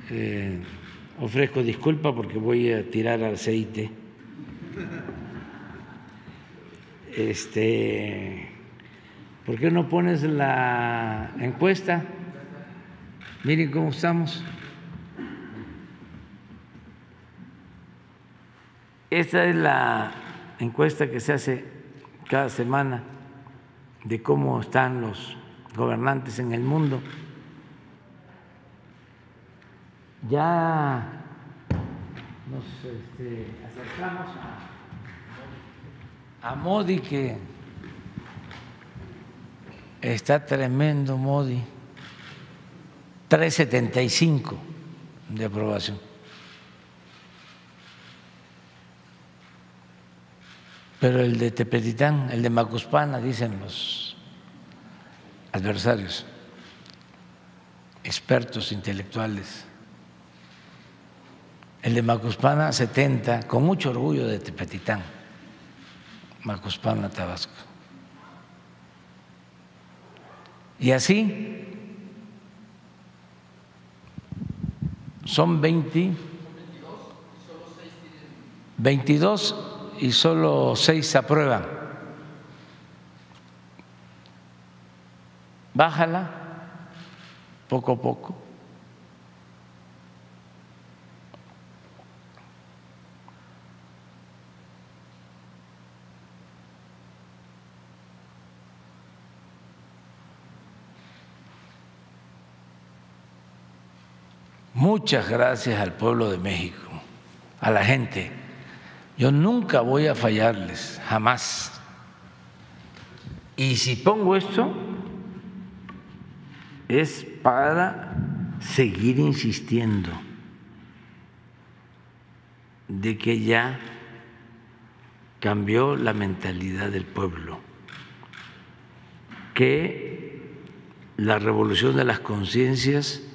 ofrezco disculpa porque voy a tirar aceite. ¿Por qué no pones la encuesta? Miren cómo estamos. Esta es la encuesta que se hace cada semana de cómo están los gobernantes en el mundo. Ya nos acercamos a Modi, que está tremendo Modi, 3.75 de aprobación. Pero el de Tepetitán, el de Macuspana, dicen los adversarios, expertos intelectuales, el de Macuspana 70, con mucho orgullo de Tepetitán, Macuspana, Tabasco. Y así son 22 y solo 6 aprueban. Bájala poco a poco. Muchas gracias al pueblo de México, a la gente. Yo nunca voy a fallarles, jamás. Y si pongo esto, es para seguir insistiendo de que ya cambió la mentalidad del pueblo, que la revolución de las conciencias